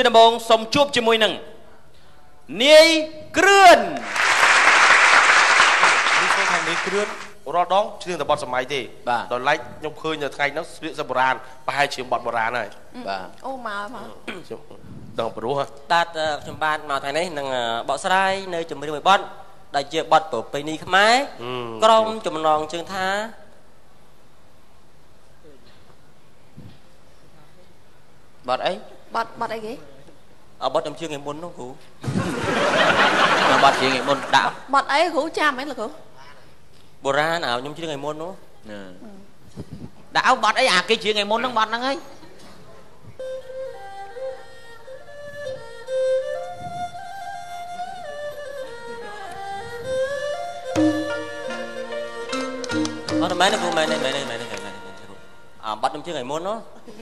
ដំបងសូមជួបជាមួយនឹងនាយគ្រឿននេះខ្ញុំថានាយគ្រឿនរាល់ដងជ្រៀងតែបទសម័យទេដល់ឡែកខ្ញុំឃើញនៅថ្ងៃហ្នឹងស្លៀកសបុរាណប្រហែលជាបទបុរាណហើយបាទអូមកដល់ព្រោះតាតខ្ញុំបានមកថ្ងៃនេះនឹងបកស្រាយនៅចម្រៀងមួយបទដែលជាបទប្រពៃណីខ្មែរក្រុមចំណងជើងថាបទអីបទអីគេបទខ្ញុំជើងឯមុននោះគ្រូបទជើងឯមុនដាក់បទអីគ្រូចាំអីលោកគ្រូបុរាណខ្ញុំជើងឯមុននោះដាក់បទអីអាគេជើងឯមុនហ្នឹងបទហ្នឹងហើយអត់មែនទេគ្រូមែនទេមែនទេមែនទេបទខ្ញុំជើងឯមុននោះ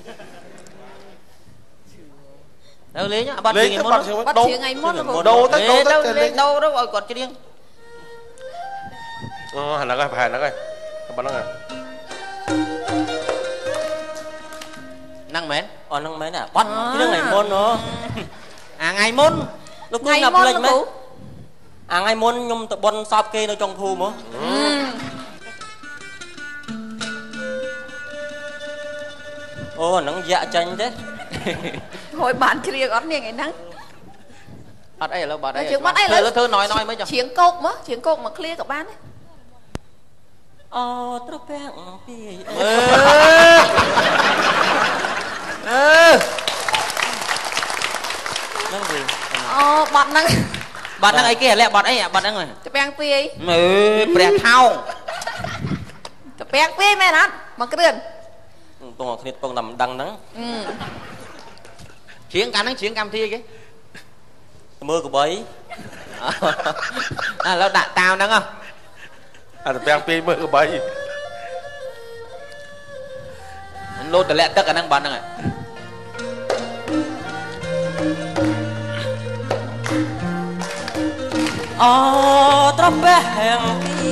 ទៅលេងបទជើងឯមុនបទជើងឯមុនដូរទៅលេងដូរទៅឲ្យគាត់ច្រៀងហ្នឹងហើយប្រហែលហ្នឹងហើយបទហ្នឹងហ្នឹងមែនហ្នឹងមែនទេបទជើងឯមុននោះអាថ្ងៃមុនលោកគ្រូណាប់លេចមែនអាថ្ងៃមុនខ្ញុំទៅបន់សពគេនៅចុងភូមិអូហ្នឹងយ៉ាក់ចាញ់ទេហួយបានជ្រៀងអត់នាងឯហ្នឹងអត់អីឥឡូវបាត់អីជើងបាត់អីឥឡូវធ្វើណយមិនចុះជ្រៀងគោកមកជ្រៀងគោកមកឃ្លៀក៏បានដែរអូត្រពាំងពីហ្នឹងវិញអូបត់ហ្នឹងបត់ហ្នឹងអីគេលាក់បត់អីបត់ហ្នឹងត្រពាំងពីអីព្រះថោងត្រពាំងពីមែនអត់មកគ្រឿនតោះគ្នាពងតែមិនដឹងហ្នឹងជ្រៀងកាលហ្នឹងជ្រៀងកម្មវិធីអីគេមើលកបីឥឡូវដាក់តាវហ្នឹងអាត្រពាំងពីមើលកបីលោតតម្លាក់ទឹកអាហ្នឹងបាត់ហ្នឹងអូត្រពាំងពី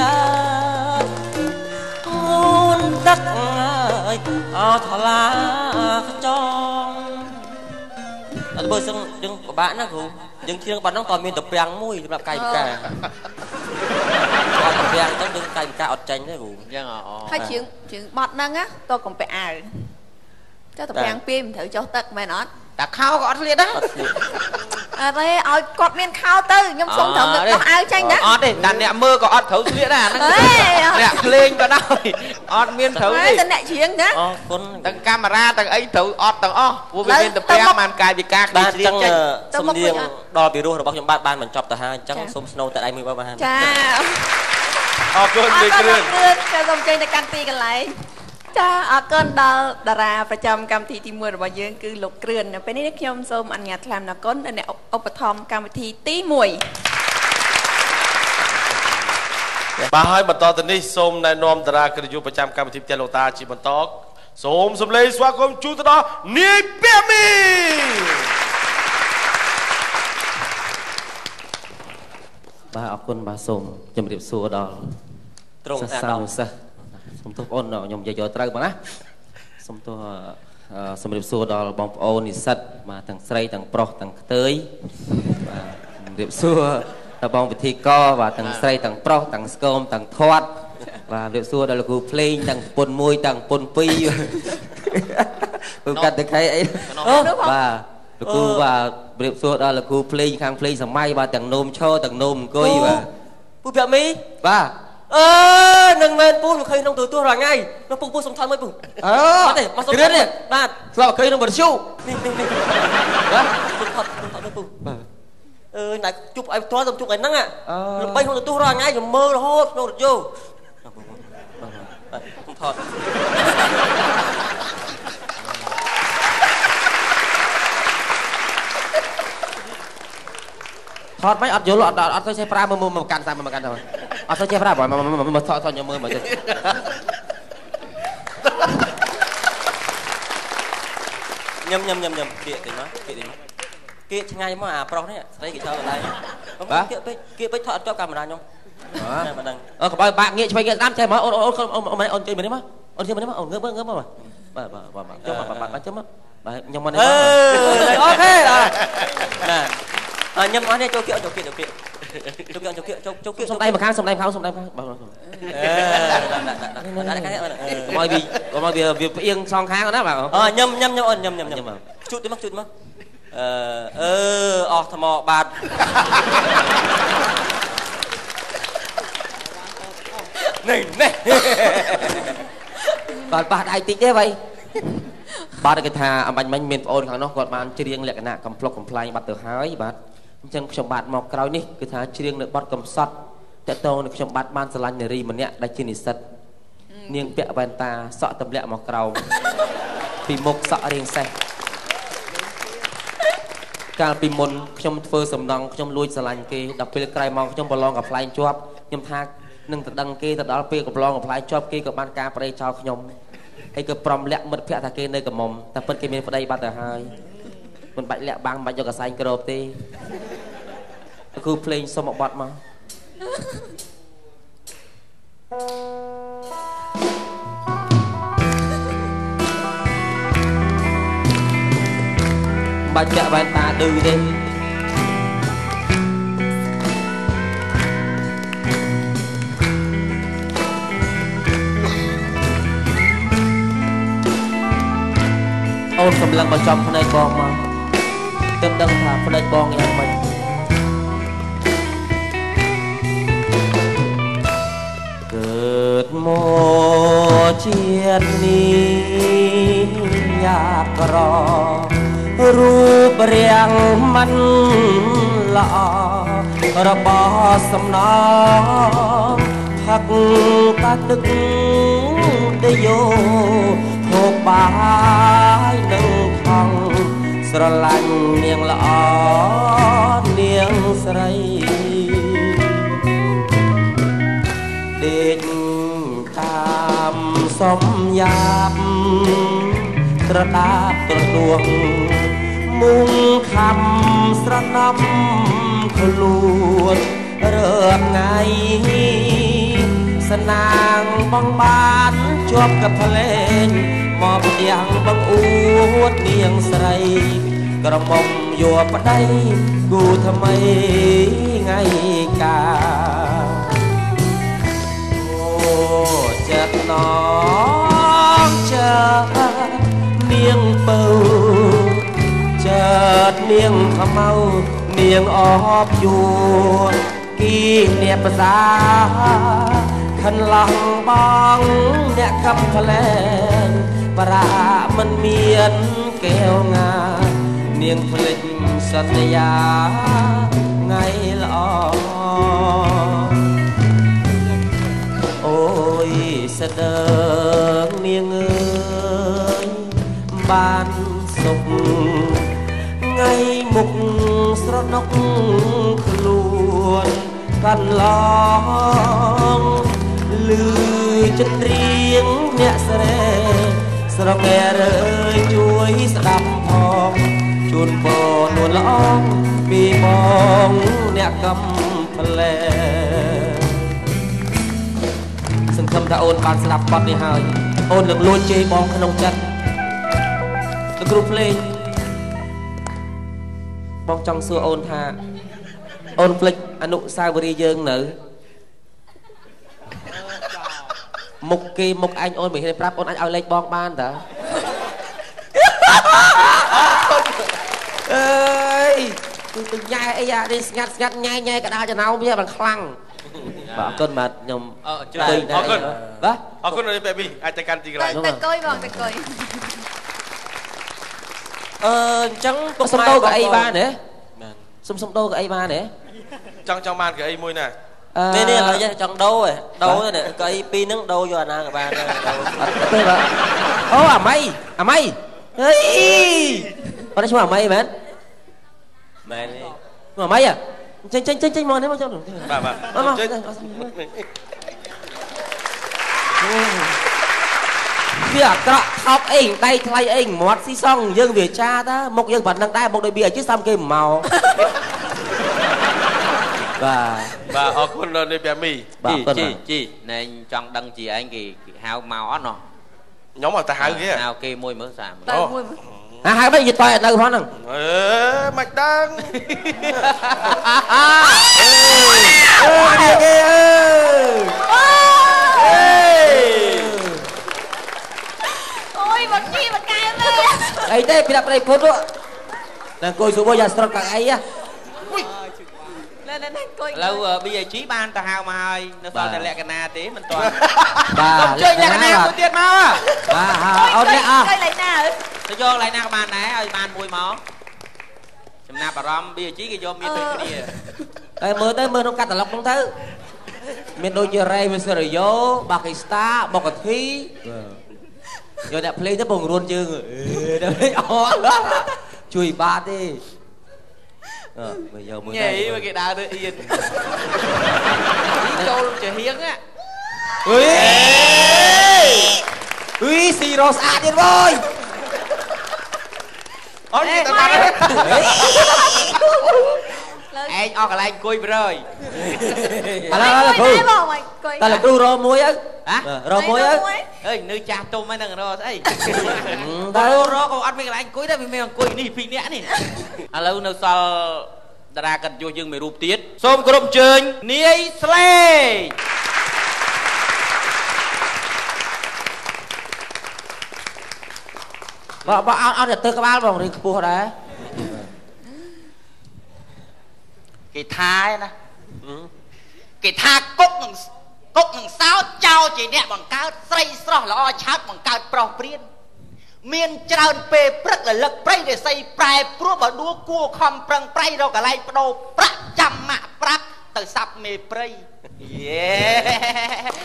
អូនទឹកអើថ្លាខ្ចងអត់បើសឹងយើងពិបាកណាគ្រូយើងជ្រៀងបាត់ហ្នឹងតើមានត្រពាំងមួយសម្រាប់កាយវិការអត់ត្រពាំងទៅយើងកាយវិការអត់ចាញ់ទេគ្រូអញ្ចឹងហើយជ្រៀងបាត់ហ្នឹងណាតើកំពាក់អាវចុះត្រពាំងពីមិនត្រូវចុះទឹកមែនអត់តាខោក៏អត់ស្លៀកដែរអត់ទេឲ្យគាត់មានខោទៅខ្ញុំសុំត្រូវទៅដោះអាវចាញ់ណាអត់ទេតែអ្នកមើលក៏អត់ត្រូវស្លៀកដែរអាហ្នឹងអ្នកភ្លេងក៏ដោយអត់មានត្រូវទេតែអ្នកច្រៀងណាអរគុណទាំងកាមេរ៉ាទាំងអីត្រូវអត់ទាំងអស់ព្រោះវាមានតែប្រាំបានកាយវិការគ្នាច្រៀងចេញសំនៀងដល់ពីរោះរបស់ខ្ញុំបានបញ្ចប់ទៅហើយអញ្ចឹងសូមស្នូតែដៃមួយបានចាអរគុណលោកគ្រឿនចាសូមចេញទៅកាន់ទីកន្លែងចាអរគុណដល់តារាប្រចាំកម្មវិធីទី1របស់យើងគឺលោកគ្រឿននៅពេលនេះខ្ញុំសូមអនុញ្ញាតថ្លែងអំណរគុណដល់អ្នកឧបត្ថម្ភកម្មវិធីទី1 បាទហើយបន្តទៅនេះសូមណែនាំតារាកិត្តិយសប្រចាំកម្មវិធីផ្ទះលោកតាជាបន្តសូមសម្លេងស្វាគមន៍ជូនទៅដល់នាយពាក់មីបាទអរគុណបាទសូមជម្រាបសួរដល់ត្រង់អាដាមសិស្សសូមទោសបងខ្ញុំនិយាយយកត្រូវបងណាសូមទោសសូមជម្រាបសួរដល់បងប្អូននិស្សិតបាទទាំងស្រីទាំងប្រុសទាំងខ្ទើយបាទជម្រាបសួរដល់បងពិធីករបាទទាំងស្រីទាំងប្រុសទាំងស្គមទាំងធាត់បាទជម្រាបសួរដល់លោកគ្រូភ្លេងទាំងប្រពន្ធ1ទាំងប្រពន្ធ2ព្រោះកាត់តែខៃអីបាទលោកគ្រូបាទជម្រាបសួរដល់លោកគ្រូភ្លេងខាងភ្លេងសម័យបាទទាំងនោមឈរទាំងនោមអង្គុយបាទពូប្រាក់មីបាទនឹងមែនពូមកឃើញក្នុងទូរទស្សន៍រាល់ថ្ងៃនៅពូសំខាន់មួយពូអត់ទេមកសុំនេះបាទស្លាប់ឃើញក្នុងបទជូនេះបាទសំខាន់ពូបាទណៃជប់ឲ្យផ្ទាល់ទៅជប់ឯហ្នឹងល្បីក្នុងទូរទស្សន៍រាល់ថ្ងៃខ្ញុំមើលរហូតក្នុងរថយន្តថតថតមិនអត់យល់អត់ទៅចេះប្រើមកកាន់តាមមកកាន់ទៅអត់ទៅចេះប្រើបើមកថតខ្ញុំមើលមកទៅញ៉ាំគៀកតិចមកគៀកឆ្ងាយមកអាប្រុសនេះស្រីគេឈរកន្លែងគៀកពេកថតអត់ជាប់កាមេរ៉ាខ្ញុំមិនដឹងកុំឲ្យបាក់ងាកឆ្វេងងាកស្ដាំចេះមកអូនជួយមើលនេះមកអូនជួយមើលនេះមកអូនងើបមកបាទចុះបាទចាំមក nhầm món này ok nè nhầm món này cho kia xong đây mà khang xong đây khang mọi vì việc yên xong khang đó bảo nhầm chút đi mất thầm mò bạt này bạt ai tính thế vậy bạt cái thà bánh miền ôn khang nó còn bàn chơi riêng lẹ cái nạ cầm plug cầm play bạt từ hái bạt chân trong bạt mọc cào ní cái thà chơi riêng được bạt cầm sắtแต่โตในช่องบัดบ้านสลันเนรีมันเนี่ยได้ชินิสัตเนียงเปียแวนตาเสาะตำแหลกหมอกเราปีมกเสาะเรียงแซ่การปีมนช่องเฟอร์สมดังช่องลุยสลันเกดับไปไกลมองช่องบอลลองกับไฟจวบยำทากนึ่งตัดดังเกตัดดอลเปียกับบอลลองกับไฟจวบเกกับบ้านกาไปชาวขยมไอ้กับปรอมแหลกมัดเปียตาเกในกับมอมแต่เปิ้ลเกมีประเดี๋ยวบัดแต่หายมันใบแหลกบางใบยกกับไซน์กระโดดตีคือเพลงสมบัติมาbaca bantah dulu deh ôn sembilan macam penai bong mah tentang apa penai bong yang baikเกิดโมเชียนนี้อยากรอรูปเรียงมันหล่อระบอสำนองพักตาตึกได้โยโหบายหนึ่งทองสระลันเนียงละอเนียงใสเด็กตามสมยามตระดาบตระดวงมุงคำสระนำขลวดเริ่มไงสนางบางบานจวบกับทะเลมอบเดียงบางอวดเนียงใสกระหม่อมยัวปะได้กูทำไมไงกาโอ้เจ็ดน้องเจอเนียงเป่าเจิดเนียงขมเมาเนียงออบอยู่กี่เนียภาษาขันหลังบองเนี่ยคำทะเลปรามันเมียนแก้วงาเนียงผลิตสัญญาไงละอโอ้ยเสดงเนียงเอ้ยบ้านสุขไงมุกสระนกขลวนกันล้องลือจนเรียงเนี่ยเสรสระแกเรยช่วยสดับพองชุนปอนวลล้องปีมองเนี่ยกำทะเลสังคมตาโอนบานสลับปัดในหายโอนหลังลวนเจบองขนมจัดตะกรุเพลงบองจังสัวโอนทาโอนเพลงอนุสาวรีย์យើងនៅមុខគេមុខអញអូនមិនហ៊ានប្រាប់អូនអាចឲ្យលេខបងបានតើអើយទៅញ៉ែអីអានេះស្ងាត់ញ៉ែកដាលចណៅវាបានខ្លាំងបាទអរគុណបាទខ្ញុំអរគុណបាទអរគុណនេះបែបនេះអាចទៅកាន់ទីកន្លែងទៅកុយបងទៅកុយអញ្ចឹងពុកសុំដូរកៅអីបានទេសុំដូរកៅអីបានទេចង់បានកៅអីមួយណានេះឥឡូវចង់ដូរនេះកៅអីពីរហ្នឹងដូរយកអាណាក៏បានដែរទេបាទអូអាម៉ៃហេបងឈ្មោះអាម៉ៃមែនទេអាម៉ៃចេញមកនេះមកចុះបាទចេញវាអាក្រក់ថប់អីដៃថ្លៃអីមាត់ស៊ីសងយើងវាចាតាមុខយើងប៉ុណ្ណឹងដែរមុខដូចវាជិះសំគេមកបាទអរគុណនេះបែបមីជីណែចង់ដឹងជីឯងគេហៅមកអត់ណោះខ្ញុំអត់ទៅហៅគេហៅគេមួយមើលសាមទៅមួយ hai mấy dịch tay đâu phong mạch đăng ôi bật chi bật cay lên đây đây bị đập đây phốt đó nè coi số bao giờ strong cả ấy á lâu bây giờ chí ban ta hào mà hơi nó sao ta lẹ cái na tí mình toàn bà chơi lẹ cái na tiền máu bà ông đấy à chơi lại nào tôi cho lại na các bạn này ơi ban mùi máu chấm na bà rom bây giờ chí cái vô miên cái gì đây tới mưa không cắt tạt lọc không thứ miền đôi chia ray miền sơ rồi vô Pakistan bọc cái thí rồi đẹp play tới bồng luôn chưa đấy chui ba đi bây giờ mới nhảy mà cái đá tự yên châu trời hiếng á ui xì rô xa điên rồi ôi gì tao anh ở cái này cùi rồi ta là cừu rô muối á hả rô muối á ơi nơi cha tôm mấy thằng rồi ấy rô rô còn ăn mấy cái anh cùi đấy mình cùi đi phi nè nè à lâu nó sao ra cần vô dương mày rụp tiết xôm cụm chơi nia slay bà ăn được tư các bác rồi đi mua đấy cái thai nè cái tha cốc ngừng sao trao chỉ nè bằng cao say sọ là chát bằng cao pro priên miền trao pe prất là lực prey để xây prai pro bảo đua cua khom prang prey đâu cả lại đồ prắc chăm mạ prắc từ sập mê prey yeah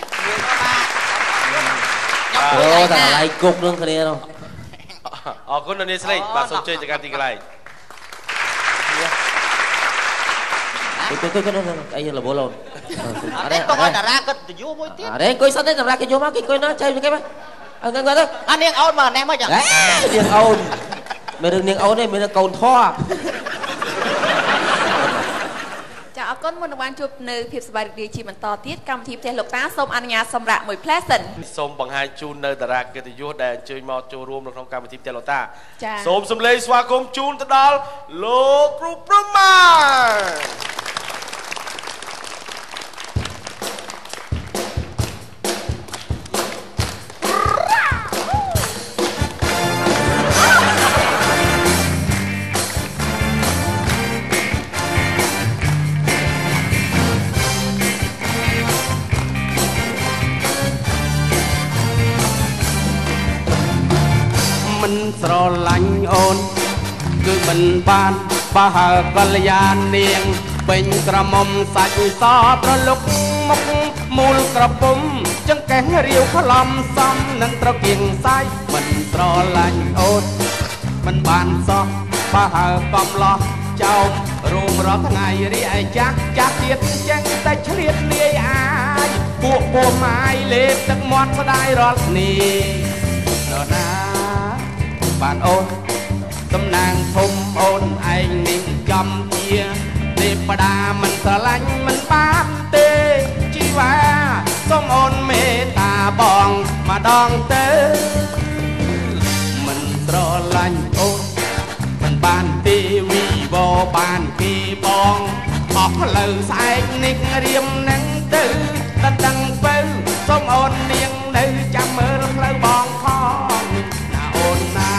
ô thằng lại cục luôn cái đâu con là nên slay bà sống chơi cho can tì cái này tôi đây là bố lồn đấy con ơi ra cất từ vô môi tiết đấy coi sao đấy ra cái vô má cái coi nó chơi cái mấy anh coi đó anh niềng ôn mà em ơi chẳng niềng ôn mày đừng niềng ôn đây mày là cồn thoa chàoអរគុណមុននឹងបានជួបនៅភាពសប្បាយរីករាយជាបន្តទៀតកម្មវិធីផ្ទះលោកតាសូមអនុញ្ញាតសម្រាប់មួយ pleasant សូមបង្ហាញជូននៅតារាកិត្តិយសដែលអញ្ជើញមកចូលរួមនៅក្នុងកម្មវិធីផ្ទះលោកតាសូមសម្លេងស្វាគមន៍ជូនទៅដល់លោកគ្រូប្រមាស្រឡាញ់អូនគឺមិនបានបើហើកល្យានាងពេញក្រមុំសាច់សប្រលុកមុខមូលក្រពុំចង្កេះរាវខ្លំសំនឹងត្រកៀងសាយមិនស្រឡាញ់អូនមិនបានសោះបើហើកំឡោះចោមរួមរាល់ថ្ងៃរីឯចាស់ទៀតចេះតែឆ្លៀតលាយអាយពួកម៉ាយលេបទឹកមាត់ស្ដាយរាល់គ្នានរណាបានអូនតំណាងធំអូនឯងនេះចំជាទេវតាមិនស្រឡាញ់មិនបានទេជីវ៉ាសូមអូនមេត្តាបងម្ដងទៅមិនស្រឡាញ់អូនមិនបានទេវីវបានពីបងអស់ផ្លូវស្អែកនេះរៀមនឹងទៅដណ្ដឹងទៅសូមអូននាងនៅចាំមើលផ្លូវបងផងណាអូនណា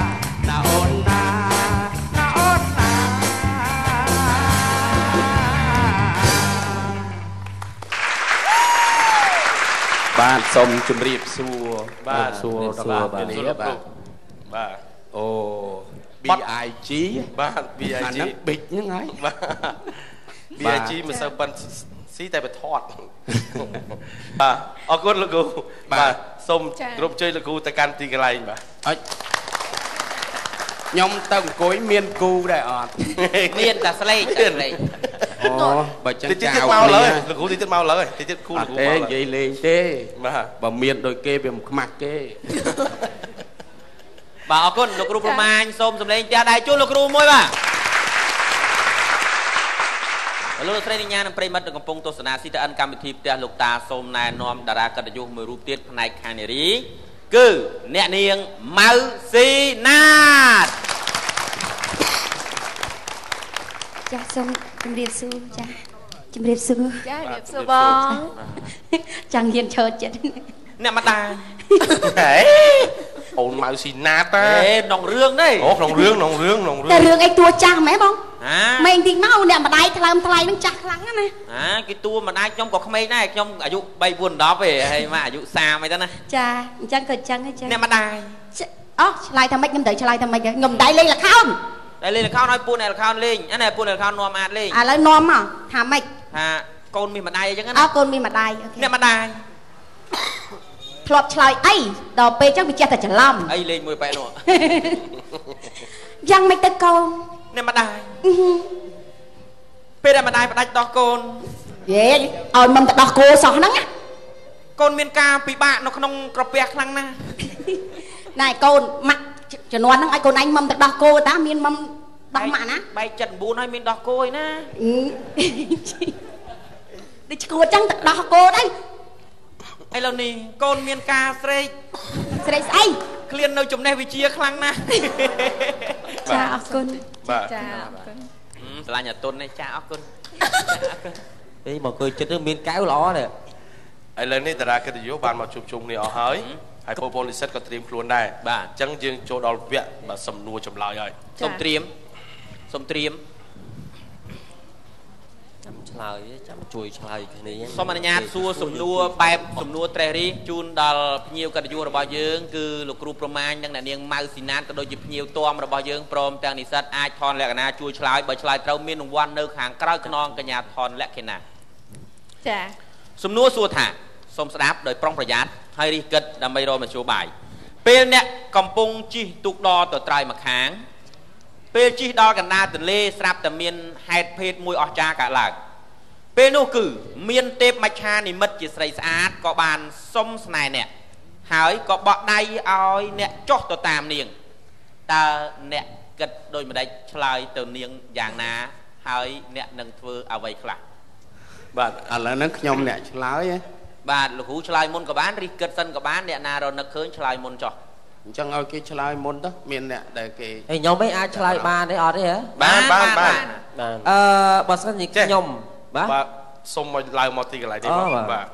បាទសូមជម្រាបសួរបាទសួរដល់បាទនេះបាទអូ BIG បាទ BIG អាហ្នឹងប៊ិចហ្នឹងហើយបាទ BIG មិនសូវប៉ិនស៊ីតែបថតបាទអរគុណលោកគ្រូបាទសូមគ្រប់ជ័យលោកគ្រូទៅកាន់ទីកន្លែងបាទអត់ខ្ញុំទៅអង្គុយមានគូដែរអត់មានតែស្លេកអូបើចឹងចៅមកលើលោកគ្រូទីទៀតមកលើទីទៀតគូលោកគ្រូមកនិយាយលេងទេបាទបើមានដូចគេវាមិនខ្មាស់គេបាទអរគុណលោកគ្រូប្រមាញសូមសម្លេងផ្ទះដៃជួនលោកគ្រូមួយបាទលោកស្រីញ៉ានិងប្រិមិត្តកំពុងទស្សនា CTN កម្មវិធីផ្ទះលោកតាសូមណែនាំតារាកិត្តិយសមួយរូបទៀតផ្នែកខាងនារីគឺអ្នកនាងម៉ៅស៊ីណាតចាសូមជម្រាបសួរចាជម្រាបសួរចារៀបសួរបងចាំហ៊ានឈរចិត្តអ្នកម្ដាយអូនម៉ៅស៊ីណាតក្នុងរឿងនេះអូក្នុងរឿងតែរឿងអីតួចាស់ហ្មងបងហាម៉េងទីមកអ្នកម្ដាយថ្លើមថ្លៃនឹងចាស់ខ្លាំងណាស់ហាគេតួម្ដាយខ្ញុំក៏ក្មេងដែរខ្ញុំអាយុ3 4 10ទេហើយមកអាយុ30អីទៅណាចាអញ្ចឹងក៏អញ្ចឹងហ៎ចាអ្នកម្ដាយអូឆ្លើយថាម៉េចខ្ញុំត្រូវឆ្លើយថាម៉េចខ្ញុំមិនដៃលេងល្ខោនតែលេងល្ខោនឲ្យពូអ្នកល្ខោនលេងអានេះពូអ្នកល្ខោននាំអាចលេងឥឡូវនាំមកថាម៉េចថាកូនមានម្ដាយអីចឹងណាកូនមានម្ដាយអ្នកម្ដាយធ្លាប់ឆ្លើយអីដល់ពេលចឹងវាចេះតែច្រឡំអីលេងមួយបែបនោះយ៉ាងម៉េចទៅកូនអ្នកម្ដាយពេលដែលម្ដាយផ្ដាច់ដោះកូនយេឲ្យមិនទៅដោះគោសោះហ្នឹងកូនមានការពិបាកនៅក្នុងក្រពះខ្លាំងណាស់ណែកូនម៉ាក់ជំនាន់ហ្នឹងឲ្យកូនឯងមិនទៅដោះគោតាមានមិនដោះម៉ាក់ណាបែកចិត្ត9ហើយមានដោះគោឯណាដូចឈួតចឹងទៅដោះគោដែរឥឡូវនេះកូនមានការស្រេកស្អីឃ្លាននៅចំណេះវិជ្ជាខ្លាំងណាស់ចាអរគុណចាអរគុណឆ្លាញ់អាតុននេះចាអរគុណអីមកអង្គុយចិត្តមានកែវល្អទេឥឡូវនេះតារាកិត្តិយសបានមកជួបជុំគ្នាអស់ហើយបងប្អូននិស្សិតក៏ត្រៀមខ្លួនដែរបាទអញ្ចឹងយើងចូលដល់វគ្គសំណួរចម្លើយហើយសូមត្រៀមឆ្លើយចាំជួយឆ្លើយគ្នាសូមអនុញ្ញាតសួរសំណួរបែបសំណួរត្រេះរិះជូនដល់ភ្ញៀវកិត្តិយសរបស់យើងគឺលោកគ្រូប្រមាញនិងអ្នកនាងម៉ៅស៊ីណាតក៏ដូចជាភ្ញៀវទាំរបស់យើងព្រមទាំងនិស្សិតអាចថនលក្ខណៈជួយឆ្លើយបើឆ្លើយត្រូវមានរង្វាន់នៅខាងក្រៅខ្នងកញ្ញាថនលក្ខណៈចាសំណួរសួរថាសូមស្ដាប់ដោយប្រុងប្រយ័ត្នហើយរិះគិតដើម្បីរកមធ្យោបាយពេលអ្នកកំពុងជិះទូកដរទៅត្រើយម្ខាងពេលជិះដល់កណ្ដាលទន្លេស្រាប់តែមានហេតុភេទមួយអស្ចារ្យកើតឡើងពេលនោះគឺមានទេពមច្ឆានិមិត្តជាស្រីស្អាតក៏បានសុំស្នេហ៍អ្នកហើយក៏បក់ដៃឲ្យអ្នកចុះទៅតាមនាងតើអ្នកគិតដូចម្ដេចឆ្លើយទៅនាងយ៉ាងណាហើយអ្នកនឹងធ្វើអ្វីខ្លះបាទឥឡូវហ្នឹងខ្ញុំអ្នកឆ្លើយបាទលោកគ្រូឆ្លើយមុនក៏បានរិះគិតសិនក៏បានអ្នកណារនឹកឃើញឆ្លើយមុនចុះអញ្ចឹងឲ្យគេឆ្លើយមុនទៅមានអ្នកដែលគេខ្ញុំមិនអាចឆ្លើយបានទេអត់ទេហ៎បានបើសិនជាខ្ញុំបាទសុំមកឡើងមកទីកន្លែងនេះបាទ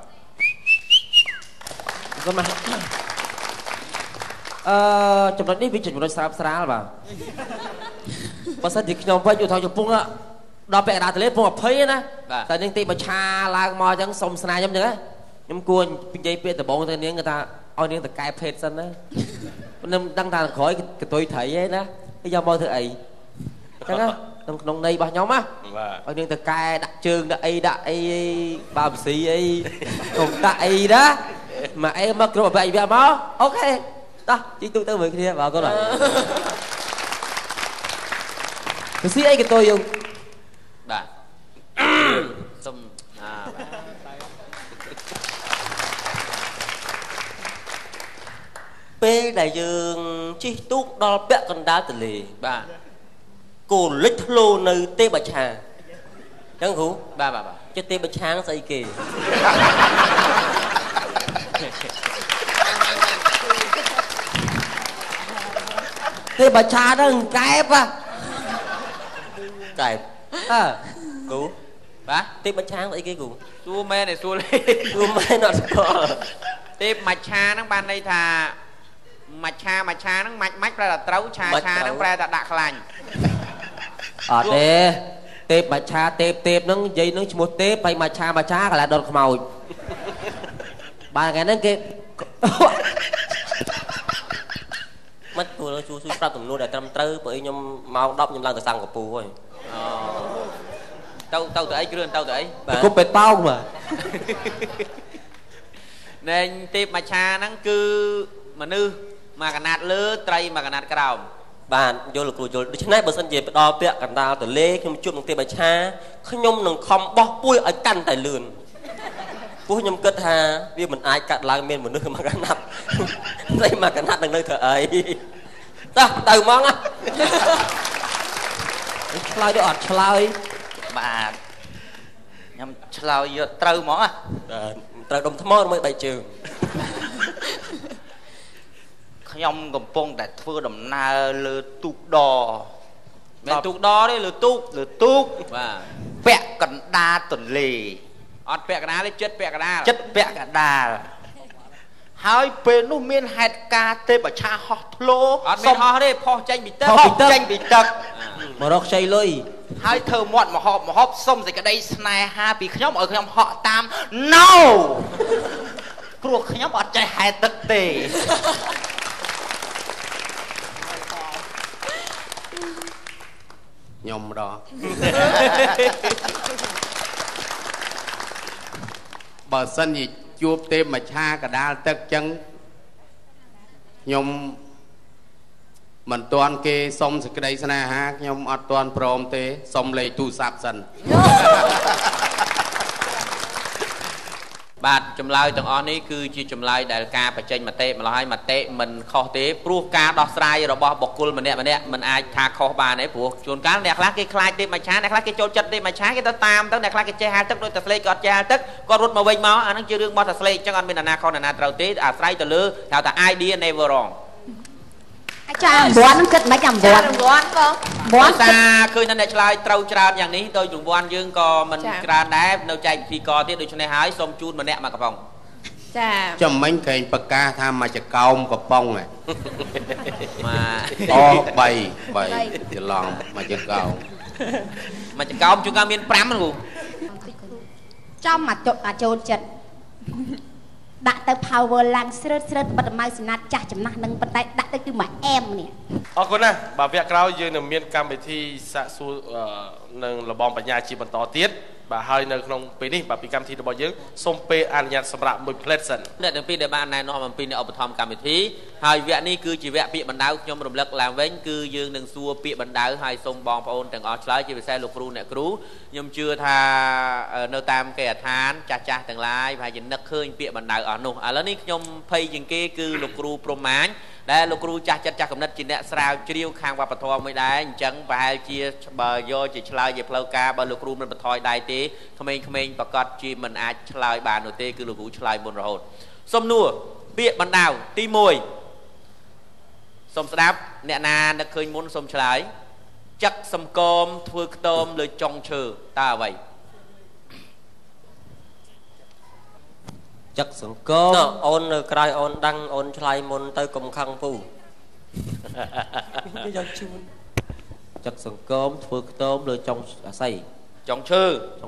សូមចំណុចនេះវាចំណុចស្រាលបាទបើសិនជាខ្ញុំវិញឧទាហរណ៍ចំពោះដល់ពាក់កណ្ដាលទន្លេពង20ណាតែនាងទីបឆាឡើងមកអញ្ចឹងសុំស្នេហ៍ខ្ញុំអញ្ចឹងខ្ញុំគួរនិយាយពាក្យដំបងទៅនាងគាត់ថាឲ្យនាងតកែភេទសិនណាខ្ញុំដឹងថាក្រោយកតុយត្រីឯណាហើយយកមកធ្វើអីអញ្ចឹងណាក្នុងន័យរបស់ខ្ញុំណាឲ្យនាងតកែដាក់ជើងដាក់អីបាបស៊ីអីកុំដាក់អីណាមកអីមកគ្រប់អីវាមកអូខេតោះជីទូទៅមើលគ្នាបាទគាត់ហើយទៅស៊ីអីកតុយយើងបាទសុំពេលដែលយើងជិះទូកដល់ពាក់កណ្ដាលទន្លេបាទគោលិចធ្លោនៅទេបឆាចឹងគ្រូបាទចិត្តទេបឆាងស្អីគេទេបឆាហ្នឹងកែបកែបគ្រូបាទទេបឆាងស្អីគេគ្រូសួរមែនទេសួរលេសួរមែនអត់ស្គាល់ទេបមច្ឆាហ្នឹងបានន័យថាមច្ឆាហ្នឹងម៉ាច់ប្រែថាត្រូវឆាហ្នឹងប្រែថាដាក់ខ្លាញ់អត់ទេទេពមច្ឆាទេពហ្នឹងនិយាយនឹងឈ្មោះទេពហើយមច្ឆាកន្លែងដុតខ្មោចបាទថ្ងៃហ្នឹងគេមិនគួរជួយប្រាប់ទំនួលដែលត្រឹមត្រូវព្រោះខ្ញុំម៉ោង10ខ្ញុំឡើងទៅសង្កពូហើយទៅអីគ្រឿនទៅអីគប់ពេតប៉ោងបាទណែទេពមច្ឆាហ្នឹងគឺមនុស្សមកកណាត់លើត្រីមកកណាត់ក្រោមបានយល់លោកគ្រូយល់ដូច្នេះបើសិនជាផ្ដល់ពាក្យកណ្ដាលទលេខ្ញុំជួបនឹងទេបឆាខ្ញុំនឹងខំបោះពួយឲ្យកាន់តែលឿនពោះខ្ញុំគិតថាវាមិនអាចកាត់ឡើងមានមនុស្សមកកណាត់ត្រីមកកណាត់នឹងនៅធ្វើអីតោះទៅហ្មងឆ្លើយទៅអត់ឆ្លើយបាទខ្ញុំឆ្លើយយកត្រូវហ្មងត្រូវដុំថ្មមួយបែកជើងខ្ញុំកំពុងតែធ្វើដំណើរលើទូកដមិនទូកដទេលើទូកបាទពាក់កណ្ដាលទន្លេអត់ពាក់កណ្ដាលទេចិត្តពាក់កណ្ដាលហើយពេលនោះមានហេតុការណ៍ទេបច្ឆាហោះធ្លោអត់មានហោះទេផុសចេញពីទឹកមករកខ្ចីលុយហើយធ្វើមាត់មហប់សុំសេចក្តីស្នេហាពីខ្ញុំឲ្យខ្ញុំហក់តាម No ព្រោះខ្ញុំអត់ចេះហែទឹកទេខ្ញុំម្ដងបើសិនជាជួបទេមច្ឆាកដាលទឹកចឹងខ្ញុំមិនទាន់គេសុំសេចក្តីស្នេហាខ្ញុំអត់ទាន់ព្រមទេសុំលេខទូរស័ព្ទសិនបាទចម្លើយទាំងអស់នេះគឺជាចម្លើយដែលការបញ្ចេញមតិម្ល៉េះហើយមតិមិនខុសទេព្រោះការដោះស្រាយរបស់បុគ្គលម្នាក់មិនអាចថាខុសបានទេព្រោះជួនកាលអ្នកខ្លះគេខ្លាចទេមច្ឆាអ្នកខ្លះគេចូលចិត្តទេមច្ឆាគេទៅតាមទៅអ្នកខ្លះគេចេះហាលទឹកដូចតែស្លេកគាត់ចេះហាលទឹកគាត់រត់មកវិញមកអាហ្នឹងជារឿងរបស់តែស្លេកអញ្ចឹងអត់មានអ្នកណាខុសអ្នកណាត្រូវទេអាស្រ័យទៅលើហៅថា idea never wrong ចារង្វាន់ហ្នឹងគិតមិនចាំរង្វាន់បងតាឃើញថាអ្នកឆ្លើយត្រូវច្រើនយ៉ាងនេះដោយរង្វាន់យើងក៏មិនច្រើនដែរនៅចែកពិធីករទៀតដូច្នេះហើយសូមជូនម្នាក់មកកំប៉ុងចាចាំមិញក្រែងប្រកាសថាមកចកោមកំប៉ុងហ៎អូ 3ច្រឡំមកចកោមជួនកាលមាន5ហ្នឹងចំមកចូលចិត្តដាក់ទៅ power ឡើងស្រើតបិទម៉ៅសណាត់ចាស់ចំណាស់នឹងប៉ុន្តែដាក់ទៅគឺមួយអែមនេះអរគុណណាស់បាទវគ្គក្រោយយើងនឹងមានកម្មវិធីសាកសួរនឹងលបងបញ្ញាជាបន្តទៀតបាទហើយនៅក្នុងពេលនេះបាទពីកម្មវិធីរបស់យើងសូមពេលអនុញ្ញាតសម្រាប់មួយផ្លេតសិនអ្នកទាំងពីរដែលបានណែនាំអំពីអ្នកឧបត្ថម្ភកម្មវិធីហើយវគ្គនេះគឺជាវគ្គពាក្យបណ្ដៅខ្ញុំរំលឹកឡើងវិញគឺយើងនឹងសួរពាក្យបណ្ដៅហើយសូមបងប្អូនទាំងអស់ឆ្លើយជាពិសេសលោកគ្រូអ្នកគ្រូខ្ញុំជឿថានៅតាមគេដ្ឋានចាស់ទាំងឡាយប្រហែលជានឹកឃើញពាក្យបណ្ដៅអស់នោះឥឡូវនេះខ្ញុំភ័យជាងគេគឺលោកគ្រូព្រំមាញដែលលោកគ្រូចាស់ចិត្តចាស់កំណត់ជាអ្នកស្រាវជ្រាវខាងវប្បធម៌មួយដែរអញ្ចឹងប្រហែលជាបើយកជាឆ្លើយជាផ្លូវការបើលោកគ្រូមិនបន្ថយដៃទេក្មេងៗប្រកាសជាមិនអាចឆ្លើយបាននោះទេគឺលោកគ្រូឆ្លើយមុនរហូតសំណួរពាក្យបណ្ដៅទី1សូមស្ដាប់អ្នកណានឹកឃើញមុនសូមឆ្លើយចឹកសំគមធ្វើខ្ទមលើចុងឈើតើអ្វីចឹកសង្គមអូននៅក្រៅអូនដឹងអូនឆ្លៃមុនទៅកុំខឹងពូយកជូនចឹកសង្គមធ្វើខ្ទមលើចុងអាស័យចុងឈើ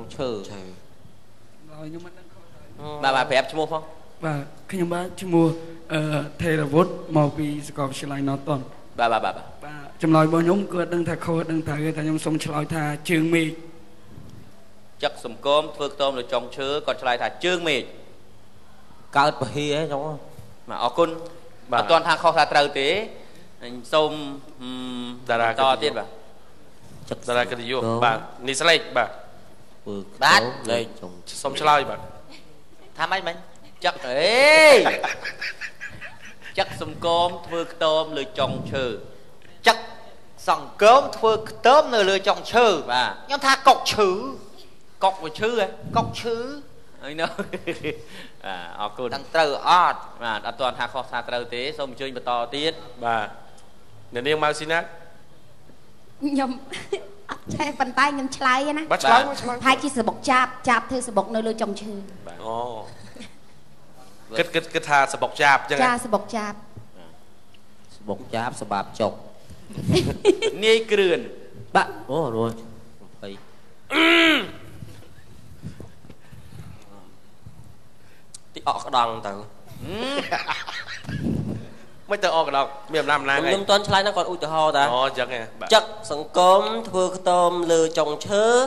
ខ្ញុំមិនដឹងខុសបាទប្រាប់ឈ្មោះផងបាទខ្ញុំបាទឈ្មោះថេរវុឌ្ឍមកពីសាកលវិទ្យាល័យណូតនបាទចម្លើយរបស់ខ្ញុំគាត់ដឹងថាខុសដឹងត្រូវតែខ្ញុំសូមឆ្លើយថាជើងមេឃចឹកសង្គមធ្វើខ្ទមលើចុងឈើគាត់ឆ្លើយថាជើងមេឃកើតពហិហ៎ចុងបាទអរគុណអត់ទាន់ថាខុសថាត្រូវទេសូមតារាតទៀតបាទចិត្តតារាកិត្តិយសបាទនេះស្លេកបាទលេខសូមឆ្លើយបាទថាម៉េចមិញចឹកចឹកសង្គមធ្វើខ្ទមលើចុងឈើចឹកសង្គមធ្វើខ្ទមនៅលើចុងឈើបាទខ្ញុំថាកុកឈឺកុកវាឈឺហ៎កុកឈឺហើយនៅអរគុណទាំងត្រូវអត់បាទអត់ទាន់ថាខុសថាត្រូវទេសូមអញ្ជើញបន្តទៀតបាទអ្នកនាងម៉ៅស៊ីណាខ្ញុំអត់ចេះប៉ុន្តែខ្ញុំឆ្លើយណាបាទឆ្លើយហើយជាសបុកចាប់ធ្វើសបុកនៅលើចុងឈើអូគិតថាសបុកចាប់អញ្ចឹងចាសបុកចាប់សបុកចាប់សបាប់ចុកនាយគ្រឿនបាទអូរួច20ទីអកក្តង់ទៅមិនទៅអកក្តង់មានអំណាចខ្ញុំមិនទាន់ឆ្លើយណាគាត់ឧទាហរណ៍តាអូអញ្ចឹងហ៎ចឹកសង្គមធ្វើខ្ទមលើចុងឈើ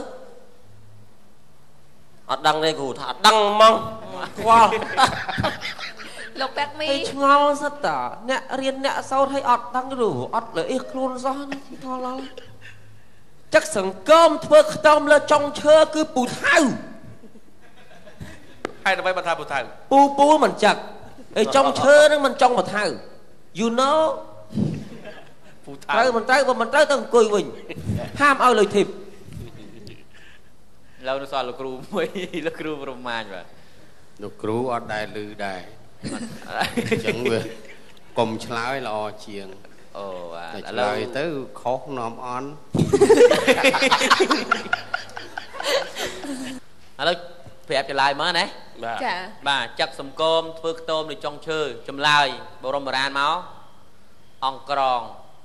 អត់ដឹងទេគ្រូថាអត់ដឹងហ្មងខ្វល់លោកប៉ែកមីឆ្ងល់សិតតាអ្នករៀនអ្នកសោតឲ្យអត់ដឹងឬអត់លើអ៊ីខ្លួនសោះថឡល់ចឹកសង្គមធ្វើខ្ទមលើចុងឈើគឺពូថៅហើយដើម្បីបើថាពូថៅពូមិនចឹកហើយចុងឈើនឹងមិនចុងពូថៅ you know ពូថៅត្រូវមិនត្រូវបើមិនត្រូវទៅអង្គុយវិញហាមឲ្យលុយធីបឡើយនៅសល់លោកគ្រូមួយលោកគ្រូប្រមាញបាទលោកគ្រូអត់ដែលឮដែរអញ្ចឹងវាกลมឆ្លើយល្អជាងអូតែឆ្លើយទៅខុសនាំអន់ឥឡូវប្រាប់ចម្លើយមើលណាចាបាទចាក់សំគមធ្វើខ្ទមនៅចុងឈើចម្លើយបរមបុរាណមកអង្គក្រង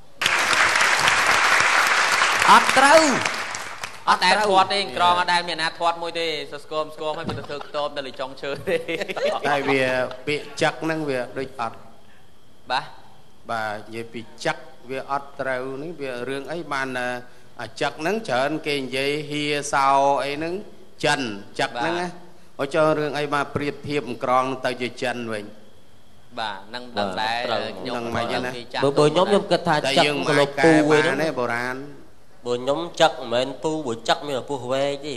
អត់ត្រូវអត់ដែលធាត់ទេក្រងអត់ដែលមានណាធាត់មួយទេសស្គមហើយវាទៅធ្វើខ្ទមនៅលើចុងឈើទេតែវាពាក្យចឹកហ្នឹងវាដូចអត់បាទនិយាយពីចឹកវាអត់ត្រូវនេះវារឿងអីបានចឹកហ្នឹងច្រើនគេនិយាយហៀសោអីហ្នឹងចិនចឹកហ្នឹងណាអញ្ចឹងរឿងអីមកប្រៀបធៀបក្រងទៅជាចិនវិញបាទនឹងដឹងដែរខ្ញុំមិនយ៉ាងណាបើខ្ញុំគិតថាចឹកក្លុបពូវិញណាបុរាណបើខ្ញុំចឹកមិនមែនពូបើចឹកមានពោះវែកទេ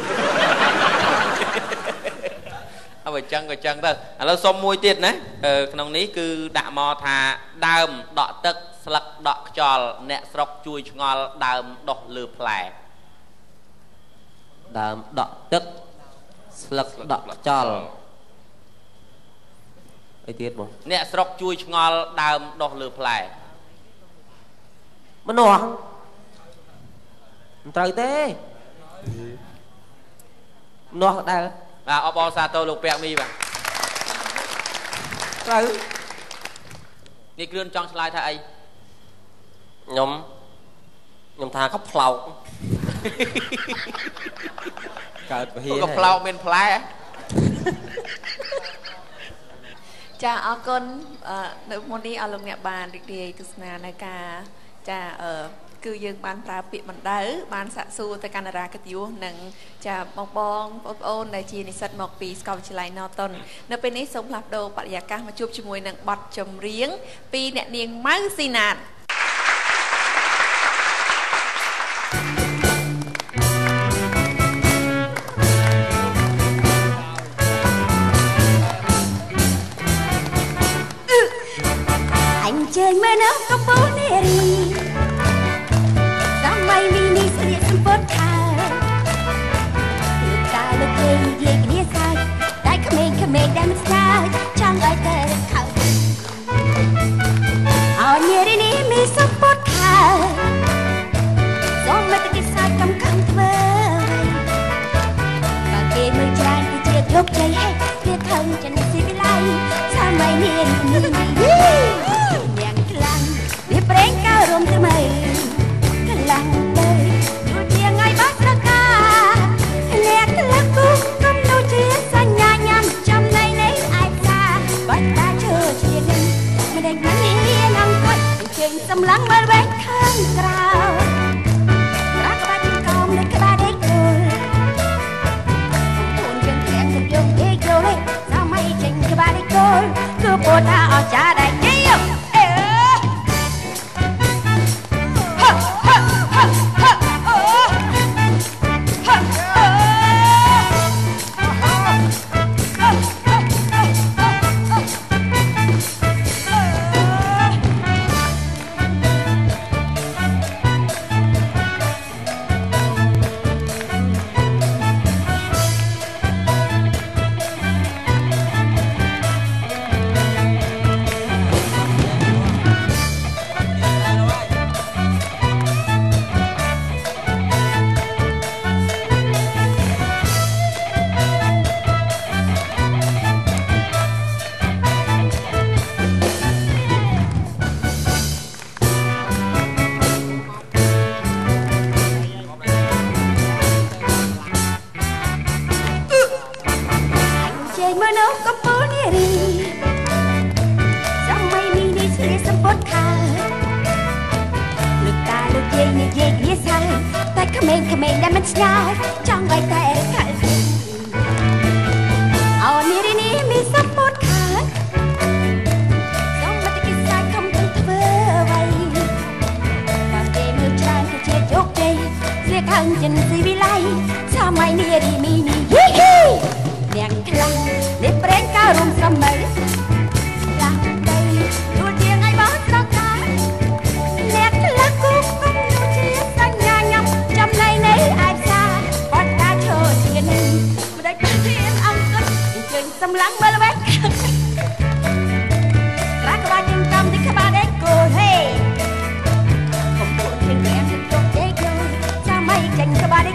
អើបើចឹងក៏ចឹងទៅឥឡូវសុំមួយទៀតណាក្នុងនេះគឺដាក់មកថាដើមដក់ទឹកស្លឹកដក់ខ្យល់អ្នកស្រុកជួយឆ្ងល់ដើមដុះលើផ្លែដើមដក់ទឹកស្លឹកដក់ខ្យល់អីទៀតបងអ្នកស្រុកជួយឆ្ងល់ដើមដុះលើផ្លែម្នាស់មិនត្រូវទេម្នាស់ដែរបាទអបអរសាទរលោកពាក់មីបាទត្រូវនេះគ្រឿនចង់ឆ្លើយថាអីខ្ញុំថាកផ្លោកកើតពហិកផ្លោកមានផ្លែចាអរគុណនៅមុននេះអរលោកអ្នកបានរីករាយទស្សនានៅការចាគឺយើងបានប្រើពាក្យបណ្ដៅបានសាកសួរទៅកណ្ដារាកិត្តិយសនិងចាបងបងប្អូនដែលជានិស្សិតមកពីសាកលវិទ្យាល័យ Norton នៅពេលនេះសូមផ្លាស់ប្ដូរបរិយាកាសមកជួបជាមួយនឹងបទចម្រៀងពីអ្នកនាងម៉ៅស៊ីណាតអញជើញមកនៅកំពូលនារីមីនេះស្រីសំពត់ខើលោកតាលោកគេនិយាយគ្នាសាច់តែក្មេងដែលមិនស្ដាយចង់ឲ្យតែខើអោនារីនេះមានសំពត់ខើសូមមកតែគេសាច់កំធ្វើបើគេមើលច្រើនគឺជាលោកជ័យហេតុវាថឹងចិនស៊ីវិល័យសម័យនារីនេះយ៉ាងខ្លាំងវាប្រេងកៅរំទៅមើលខ្លាំងសម្លឹងមើលវែងខាងក្រៅក្បាច់កោមនៅក្បាលដេកគោលខ្លួនយើងធ្លាក់ទៅយើងដេកគោលសម័យចេញក្បាលដេកគោលគឺពោលថាអស្ចារ្យដែរទេ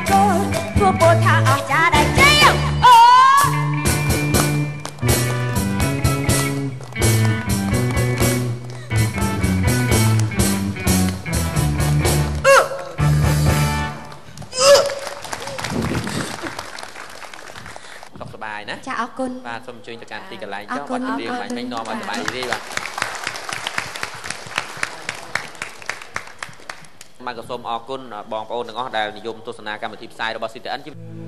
គោលធ្វើពោលថាអស់ចាដែរជ័យអូสบายนะចាអរគុណបាទសូមអញ្ជើញទៅកាន់ទីកន្លែងចុះអរគុបាណត់រៀងបាញ់មិញនាំឲ្យសบายរីបាទមកក៏សូមអរគុណបងប្អូនទាំងអស់ដែលនិយមទស្សនាកម្មវិធីផ្សាយរបស់ CTN